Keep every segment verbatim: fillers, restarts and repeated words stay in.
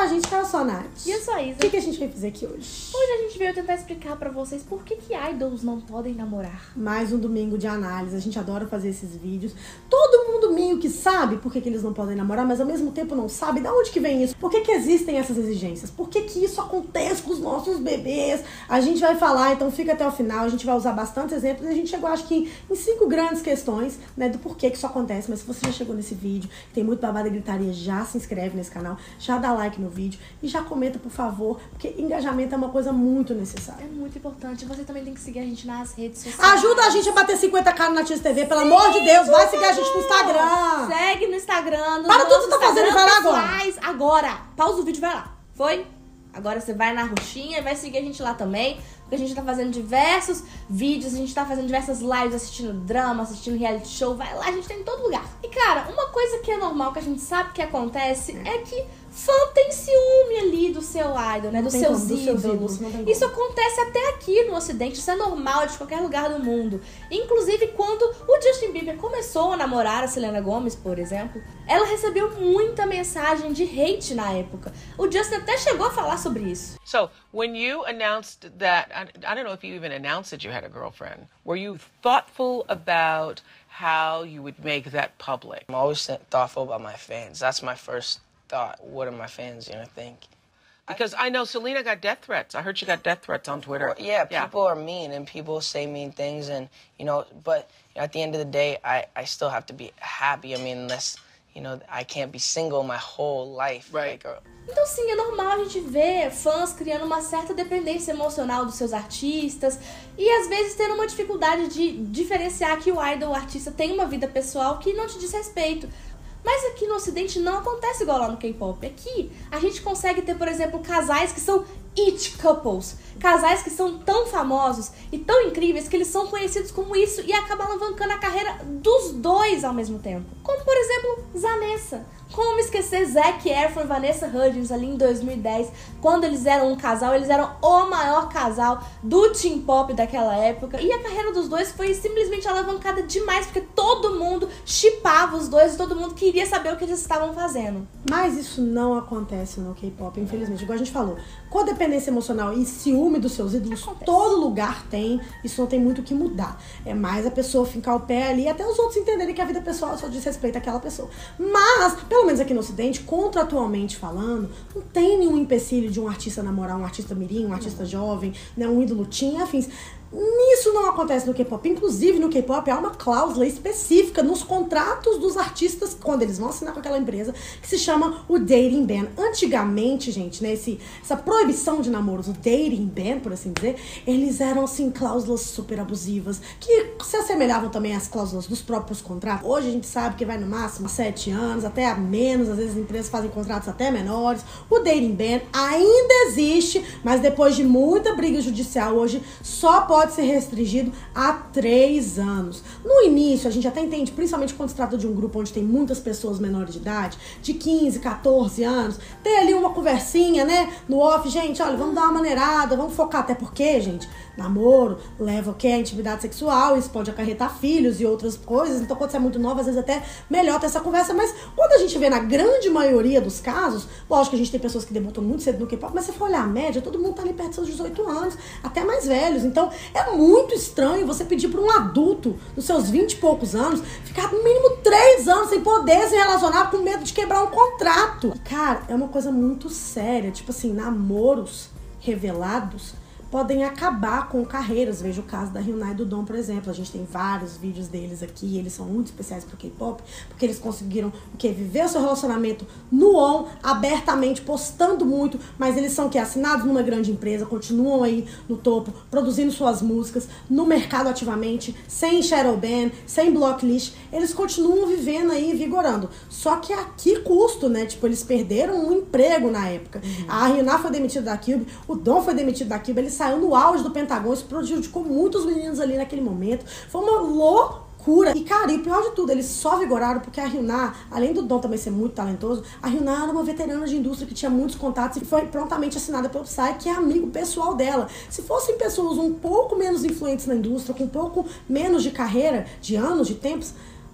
a gente, que eu sou a Nath. E eu sou a Isa. O que, que a gente vai fazer aqui hoje? Hoje a gente veio tentar explicar pra vocês por que que idols não podem namorar. Mais um domingo de análise, a gente adora fazer esses vídeos. Todo mundo meio que sabe por que, que eles não podem namorar, mas ao mesmo tempo não sabe de onde que vem isso. Por que que existem essas exigências? Por que que isso acontece com os nossos bebês? A gente vai falar, então fica até o final, a gente vai usar bastante exemplos e a gente chegou, acho que, em cinco grandes questões, né, do porquê que isso acontece. Mas se você já chegou nesse vídeo, tem muito babado e gritaria, já se inscreve nesse canal, já dá like no vídeo e já comenta, por favor, porque engajamento é uma coisa muito necessária. É muito importante. Você também tem que seguir a gente nas redes sociais. Ajuda a gente a bater cinquenta k no Natives T V, pelo Sim, amor de Deus, vai seguir a gente no Instagram. Segue no Instagram, no Para tudo que tá fazendo e vai lá agora. Agora, pausa o vídeo e vai lá. Foi? Agora você vai na roxinha e vai seguir a gente lá também, porque a gente tá fazendo diversos vídeos, a gente tá fazendo diversas lives, assistindo drama, assistindo reality show, vai lá, a gente tá em todo lugar. E cara, uma coisa que é normal, que a gente sabe que acontece, é, é que fã tem ciúme ali do seu idol, né, dos seus, como, ídolos. Dos seus ídolos. Isso acontece até aqui no Ocidente, isso é normal de qualquer lugar do mundo. Inclusive, quando o Justin Bieber começou a namorar a Selena Gomez, por exemplo, ela recebeu muita mensagem de hate na época. O Justin até chegou a falar sobre isso. So, when you announced that, I, I don't know if you even announced that you had a girlfriend, were you thoughtful about how you would make that public? I'm always thoughtful about my fans. That's my first thought. What are my fans going to think? Because I know Selena got death threats. I heard she got death threats on Twitter. Well, yeah, people yeah. are mean and people say mean things, and you know, but you know, at the end of the day, I, I still have to be happy. I mean, unless, you know, I can't be single my whole life. Right. Like, então sim, é normal a gente ver fãs criando uma certa dependência emocional dos seus artistas e às vezes tendo uma dificuldade de diferenciar que o idol, o artista, tem uma vida pessoal que não te diz respeito. Mas aqui no Ocidente não acontece igual lá no K-pop. Aqui a gente consegue ter, por exemplo, casais que são it couples. Casais que são tão famosos e tão incríveis que eles são conhecidos como isso e acabam alavancando a carreira dos dois ao mesmo tempo. Como, por exemplo, Zanessa. Como esquecer Zac Efron e Vanessa Hudgens ali em dois mil e dez, quando eles eram um casal, eles eram o maior casal do teen pop daquela época. E a carreira dos dois foi simplesmente alavancada demais, porque todo mundo shippava os dois e todo mundo queria saber o que eles estavam fazendo. Mas isso não acontece no K-pop, infelizmente. Igual a gente falou, codependência emocional e ciúme dos seus ídolos, acontece. Todo lugar tem, isso não tem muito o que mudar. É mais a pessoa fincar o pé ali, até os outros entenderem que a vida pessoal só diz respeito àquela pessoa. Mas, pelo menos aqui no Ocidente, contratualmente falando, não tem nenhum empecilho de um artista namorar um artista mirim, um artista não. jovem, né, um ídolo teen, afins. Nisso não acontece no K-pop. Inclusive, no K-pop há uma cláusula específica nos contratos dos artistas, quando eles vão assinar com aquela empresa, que se chama o dating ban. Antigamente, gente, né, esse, essa proibição de namoros, o dating ban, por assim dizer, eles eram, assim, cláusulas super abusivas, que se assemelhavam também às cláusulas dos próprios contratos. Hoje a gente sabe que vai no máximo sete anos, até a menos, às vezes as empresas fazem contratos até menores. O dating ban ainda existe, mas depois de muita briga judicial, hoje só pode ser restringido a três anos. No início, a gente até entende, principalmente quando se trata de um grupo onde tem muitas pessoas menores de idade, de quinze, quatorze anos, ter ali uma conversinha, né, no off, gente, olha, vamos dar uma maneirada, vamos focar, até porque, gente, namoro leva o que? A intimidade sexual, isso pode acarretar filhos e outras coisas, então quando você é muito nova, às vezes até melhor ter essa conversa, mas quando a gente vê na grande maioria dos casos, lógico que a gente tem pessoas que debutam muito cedo no K-pop, mas se for olhar a média, todo mundo tá ali perto dos seus dezoito anos, até mais velhos, então é muito estranho você pedir para um adulto dos seus vinte e poucos anos ficar no mínimo três anos sem poder se relacionar com medo de quebrar um contrato. E, cara, é uma coisa muito séria, tipo assim, namoros revelados podem acabar com carreiras. Veja o caso da Hyuna e do Dom, por exemplo. A gente tem vários vídeos deles aqui, eles são muito especiais pro K-pop, porque eles conseguiram o quê? Viver o seu relacionamento no on, abertamente, postando muito, mas eles são o quê? Assinados numa grande empresa, continuam aí no topo, produzindo suas músicas, no mercado ativamente, sem shadow ban, sem blocklist, eles continuam vivendo aí, vigorando. Só que a que custo, né? Tipo, eles perderam um emprego na época. Uhum. A Hyuna foi demitida da Cube, o Dom foi demitido da Cube, eles saiu no auge do Pentagão, isso prejudicou muitos meninos ali naquele momento. Foi uma loucura. E, cara, e o pior de tudo, eles só vigoraram porque a Hyuna, além do Dom também ser muito talentoso, a Hyuna era uma veterana de indústria que tinha muitos contatos e foi prontamente assinada pelo Psy, que é amigo pessoal dela. Se fossem pessoas um pouco menos influentes na indústria, com um pouco menos de carreira, de anos, de tempos,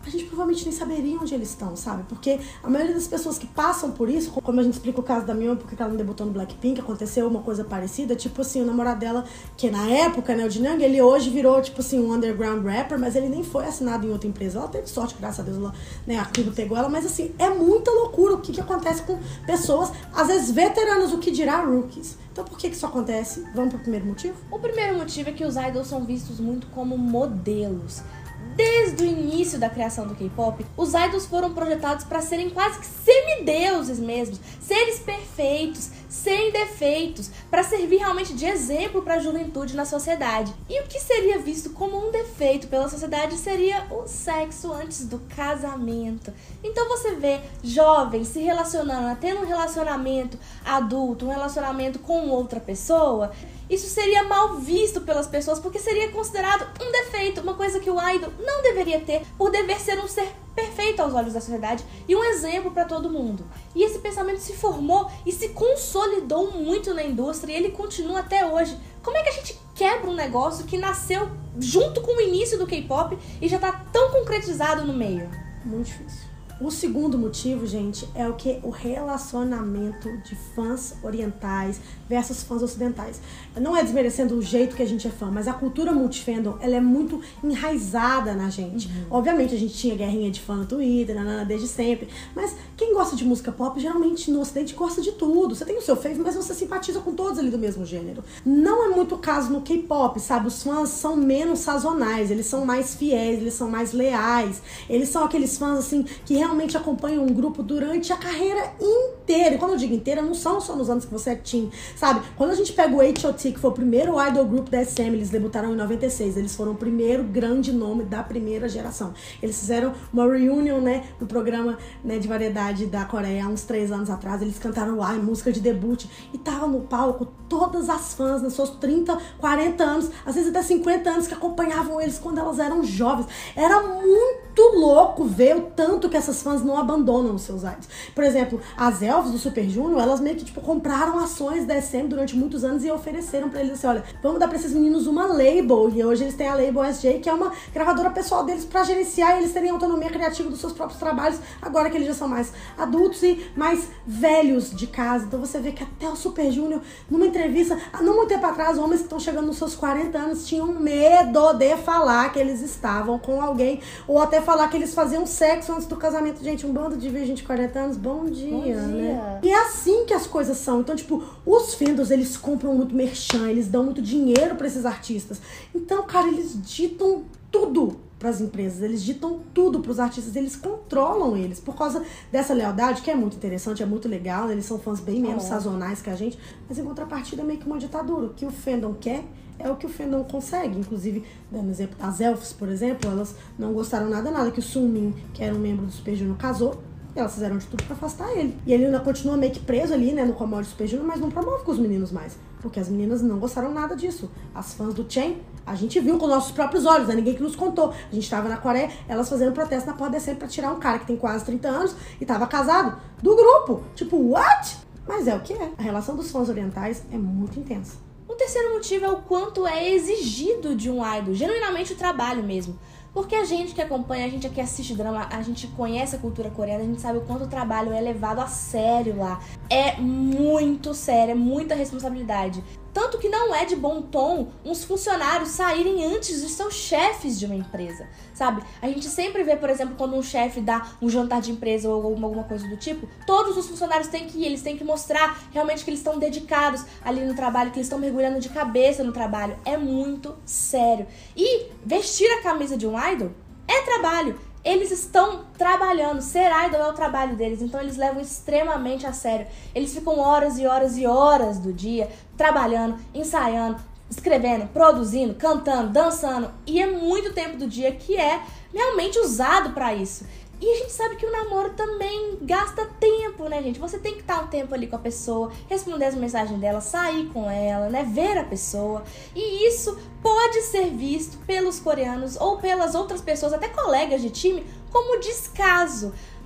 a gente provavelmente nem saberia onde eles estão, sabe? Porque a maioria das pessoas que passam por isso, como a gente explica o caso da Mion, porque ela não debutou no Blackpink, aconteceu uma coisa parecida, tipo assim, o namorado dela, que na época, né, o Jinyoung, ele hoje virou, tipo assim, um underground rapper, mas ele nem foi assinado em outra empresa. Ela teve sorte, graças a Deus, ela, né, a Cuba pegou ela, mas assim, é muita loucura o que, que acontece com pessoas, às vezes veteranas, o que dirá rookies. Então por que que isso acontece? Vamos pro primeiro motivo? O primeiro motivo é que os idols são vistos muito como modelos. Desde o início da criação do K-pop, os idols foram projetados para serem quase que semideuses mesmo, seres perfeitos, sem defeitos, para servir realmente de exemplo para a juventude na sociedade. E o que seria visto como um defeito pela sociedade seria o sexo antes do casamento. Então você vê jovens se relacionando, tendo um relacionamento adulto, um relacionamento com outra pessoa. Isso seria mal visto pelas pessoas, porque seria considerado um defeito, uma coisa que o idol não deveria ter, por dever ser um ser perfeito aos olhos da sociedade e um exemplo para todo mundo. E esse pensamento se formou e se consolidou muito na indústria e ele continua até hoje. Como é que a gente quebra um negócio que nasceu junto com o início do K-pop e já tá tão concretizado no meio? Muito difícil. O segundo motivo, gente, é o que? O relacionamento de fãs orientais versus fãs ocidentais. Não é desmerecendo o jeito que a gente é fã, mas a cultura multifandom, ela é muito enraizada na gente. Uhum. Obviamente, a gente tinha guerrinha de fã no Twitter, nanana, desde sempre, mas quem gosta de música pop, geralmente no ocidente gosta de tudo. Você tem o seu fave, mas você simpatiza com todos ali do mesmo gênero. Não é muito o caso no K-pop, sabe? Os fãs são menos sazonais, eles são mais fiéis, eles são mais leais. Eles são aqueles fãs, assim, que realmente realmente acompanham um grupo durante a carreira inteira. E quando eu digo inteira, não são só nos anos que você é teen, sabe? Quando a gente pega o H O T, que foi o primeiro idol group da S M, eles debutaram em noventa e seis. Eles foram o primeiro grande nome da primeira geração. Eles fizeram uma reunion, né, no programa, né, de variedade da Coreia há uns três anos atrás. Eles cantaram lá música de debut e tava no palco todas as fãs, nos seus trinta, quarenta anos, às vezes até cinquenta anos, que acompanhavam eles quando elas eram jovens. Era muito louco ver o tanto que essas fãs não abandonam os seus idols. Por exemplo, as elfs do Super Junior, elas meio que tipo compraram ações da S M durante muitos anos e ofereceram pra eles assim, olha, vamos dar pra esses meninos uma label, e hoje eles têm a label S J, que é uma gravadora pessoal deles pra gerenciar e eles terem autonomia criativa dos seus próprios trabalhos, agora que eles já são mais adultos e mais velhos de casa. Então você vê que até o Super Junior, numa entrevista, não muito tempo atrás, homens que estão chegando nos seus quarenta anos tinham medo de falar que eles estavam com alguém, ou até falar que eles faziam sexo antes do casamento. Gente, um bando de virgem de quarenta anos, bom dia, bom dia, né? E é assim que as coisas são. Então, tipo, os fandoms, eles compram muito merchan, eles dão muito dinheiro pra esses artistas. Então, cara, eles ditam tudo pras empresas, eles ditam tudo pros artistas, eles controlam eles, por causa dessa lealdade, que é muito interessante, é muito legal, eles são fãs bem menos oh. sazonais que a gente, mas em contrapartida é meio que uma ditadura. O que o fandom quer é o que o fandom consegue. Inclusive, dando exemplo, as elfs, por exemplo, elas não gostaram nada, nada que o Sunmin, que era um membro do Super Junior, casou. Elas fizeram de tudo pra afastar ele. E ele ainda continua meio que preso ali, né, no comódio do Super Junior, mas não promove com os meninos mais. Porque as meninas não gostaram nada disso. As fãs do Chen, a gente viu com nossos próprios olhos, né? Ninguém que nos contou. A gente tava na Coreia, elas fazendo protesto na porta descendo pra tirar um cara que tem quase trinta anos e tava casado do grupo. Tipo, what? Mas é o que é. A relação dos fãs orientais é muito intensa. O terceiro motivo é o quanto é exigido de um idol, genuinamente o trabalho mesmo. Porque a gente que acompanha, a gente que assiste drama, a gente conhece a cultura coreana, a gente sabe o quanto o trabalho é levado a sério lá. É muito sério, é muita responsabilidade. Tanto que não é de bom tom uns funcionários saírem antes dos seus chefes de uma empresa, sabe? A gente sempre vê, por exemplo, quando um chefe dá um jantar de empresa ou alguma, alguma coisa do tipo, todos os funcionários têm que ir, eles têm que mostrar realmente que eles estão dedicados ali no trabalho, que eles estão mergulhando de cabeça no trabalho. É muito sério. E vestir a camisa de um idol é trabalho. Eles estão trabalhando, ser idol é o trabalho deles, então eles levam extremamente a sério. Eles ficam horas e horas e horas do dia trabalhando, ensaiando, escrevendo, produzindo, cantando, dançando, e é muito tempo do dia que é realmente usado pra isso. E a gente sabe que o namoro também gasta tempo, né, gente? Você tem que estar um tempo ali com a pessoa, responder as mensagens dela, sair com ela, né, ver a pessoa. E isso pode ser visto pelos coreanos ou pelas outras pessoas, até colegas de time, como descaso.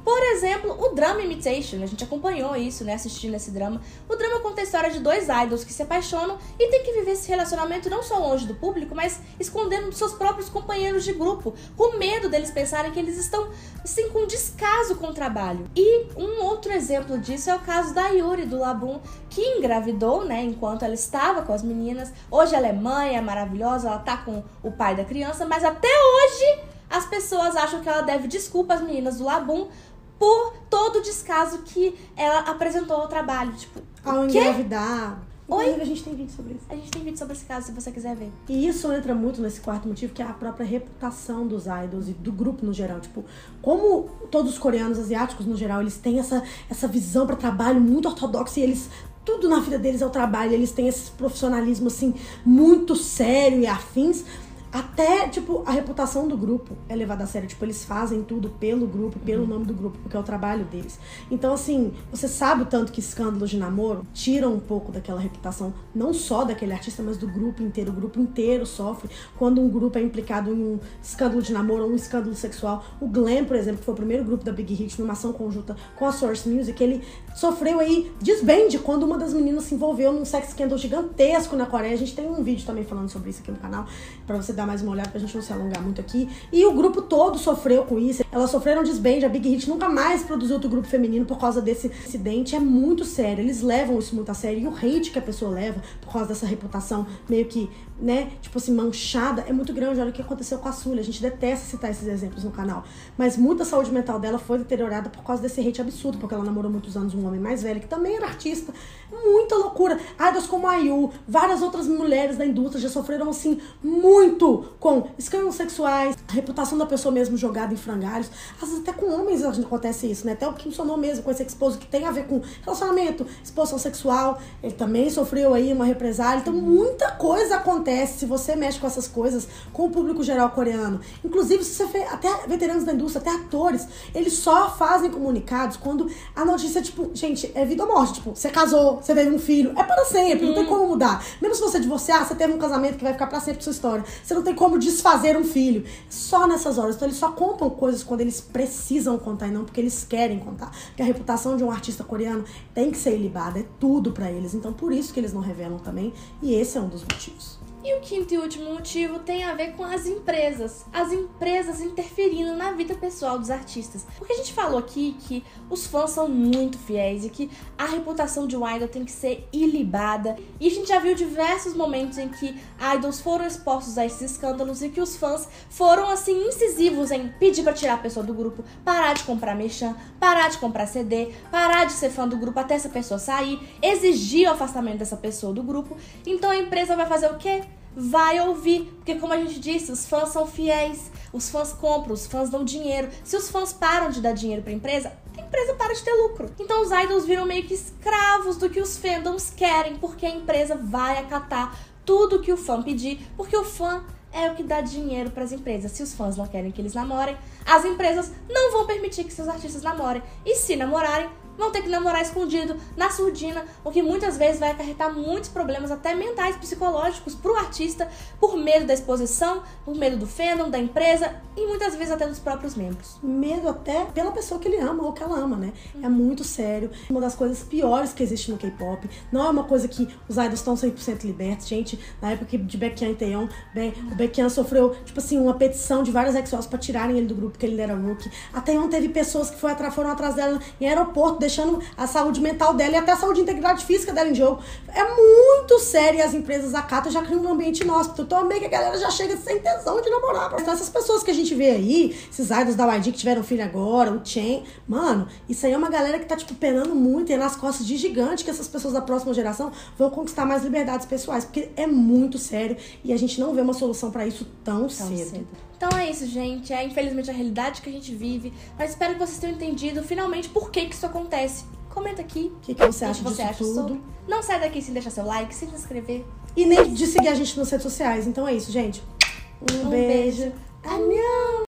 Por exemplo, o Drama Imitation, a gente acompanhou isso, né, assistindo esse drama. O drama conta a história de dois idols que se apaixonam e tem que viver esse relacionamento não só longe do público, mas escondendo dos seus próprios companheiros de grupo, com medo deles pensarem que eles estão, assim, com descaso com o trabalho. E um outro exemplo disso é o caso da Yuri, do Labum, que engravidou, né, enquanto ela estava com as meninas. Hoje ela é mãe, é maravilhosa, ela tá com o pai da criança, mas até hoje as pessoas acham que ela deve desculpa às meninas do Labum por todo o descaso que ela apresentou ao trabalho. Tipo, ao engravidar. Oi? Inclusive, a gente tem vídeo sobre isso. A gente tem vídeo sobre esse caso, se você quiser ver. E isso entra muito nesse quarto motivo, que é a própria reputação dos idols e do grupo no geral. Tipo, como todos os coreanos asiáticos no geral, eles têm essa, essa visão para trabalho muito ortodoxa e eles... Tudo na vida deles é o trabalho, eles têm esse profissionalismo, assim, muito sério e afins. Até, tipo, a reputação do grupo é levada a sério. Tipo, eles fazem tudo pelo grupo, pelo nome do grupo, porque é o trabalho deles. Então, assim, você sabe o tanto que escândalos de namoro tiram um pouco daquela reputação, não só daquele artista, mas do grupo inteiro. O grupo inteiro sofre quando um grupo é implicado em um escândalo de namoro ou um escândalo sexual. O Glam, por exemplo, que foi o primeiro grupo da Big Hit numa ação conjunta com a Source Music, ele sofreu aí desbande quando uma das meninas se envolveu num sex scandal gigantesco na Coreia. A gente tem um vídeo também falando sobre isso aqui no canal, pra você dar mais uma olhada, pra gente não se alongar muito aqui. E o grupo todo sofreu com isso. Elas sofreram desbande. A Big Hit nunca mais produziu outro grupo feminino por causa desse incidente. É muito sério. Eles levam isso muito a sério. E o hate que a pessoa leva por causa dessa reputação meio que, né, tipo assim, manchada, é muito grande. Olha o que aconteceu com a Sully. A gente detesta citar esses exemplos no canal. Mas muita saúde mental dela foi deteriorada por causa desse hate absurdo, porque ela namorou muitos anos um homem mais velho, que também era artista. Muita loucura. Idols como a IU, várias outras mulheres da indústria já sofreram, assim, muito com escândalos sexuais, a reputação da pessoa mesmo jogada em frangalhos. Às vezes até com homens acontece isso, né? Até o Kim Sonou mesmo, com esse esposo que tem a ver com relacionamento, exposição sexual, ele também sofreu aí uma represália. Então muita coisa acontece se você mexe com essas coisas com o público geral coreano. Inclusive, se você vê, até veteranos da indústria, até atores, eles só fazem comunicados quando a notícia, tipo, gente, é vida ou morte. Tipo, você casou, você teve um filho, é para sempre, não tem como mudar. Mesmo se você divorciar, você teve um casamento que vai ficar pra sempre sua história. Você não tem como desfazer um filho. Só nessas horas. Então eles só contam coisas quando eles precisam contar e não porque eles querem contar. Porque a reputação de um artista coreano tem que ser ilibada, é tudo pra eles. Então por isso que eles não revelam também. E esse é um dos motivos. E o quinto e último motivo tem a ver com as empresas. As empresas interferindo na vida pessoal dos artistas. Porque a gente falou aqui que os fãs são muito fiéis e que a reputação de um idol tem que ser ilibada. E a gente já viu diversos momentos em que idols foram expostos a esses escândalos e que os fãs foram, assim, incisivos em pedir pra tirar a pessoa do grupo, parar de comprar merchan, parar de comprar C D, parar de ser fã do grupo até essa pessoa sair, exigir o afastamento dessa pessoa do grupo. Então a empresa vai fazer o quê? Vai ouvir, porque como a gente disse, os fãs são fiéis, os fãs compram, os fãs dão dinheiro. Se os fãs param de dar dinheiro pra empresa, a empresa para de ter lucro. Então os idols viram meio que escravos do que os fandoms querem, porque a empresa vai acatar tudo que o fã pedir, porque o fã é o que dá dinheiro para as empresas. Se os fãs não querem que eles namorem, as empresas não vão permitir que seus artistas namorem. E se namorarem, vão ter que namorar escondido, na surdina, o que muitas vezes vai acarretar muitos problemas, até mentais, psicológicos, pro artista, por medo da exposição, por medo do fandom, da empresa e muitas vezes até dos próprios membros. Medo até pela pessoa que ele ama ou que ela ama, né? Uhum. É muito sério. Uma das coisas piores que existe no K-pop. Não é uma coisa que os idols estão cem por cento libertos. Gente, na época de Baekhyun e Taeyeon, o Baekhyun sofreu, tipo assim, uma petição de várias ex-idols pra tirarem ele do grupo, porque ele era rookie. A Taeyeon teve pessoas que foi atrás, foram atrás dela em aeroporto, deixando a saúde mental dela e até a saúde e integridade física dela em jogo. É muito sério e as empresas acatam já criam um ambiente inóspito. Então, meio que a galera já chega sem intenção de namorar. Então, essas pessoas que a gente vê aí, esses idols da Y G que tiveram filho agora, o Chen, mano, isso aí é uma galera que tá, tipo, penando muito e é nas costas de gigante que essas pessoas da próxima geração vão conquistar mais liberdades pessoais, porque é muito sério e a gente não vê uma solução pra isso tão, tão cedo. cedo. Então é isso, gente. É infelizmente a realidade que a gente vive. Mas espero que vocês tenham entendido finalmente por que que isso acontece. Comenta aqui. O que, que você acha que você disso acha tudo? Sobre. Não sai daqui sem deixar seu like, sem se inscrever. E nem de seguir a gente nas redes sociais. Então é isso, gente. Um, um beijo. beijo. Anhão!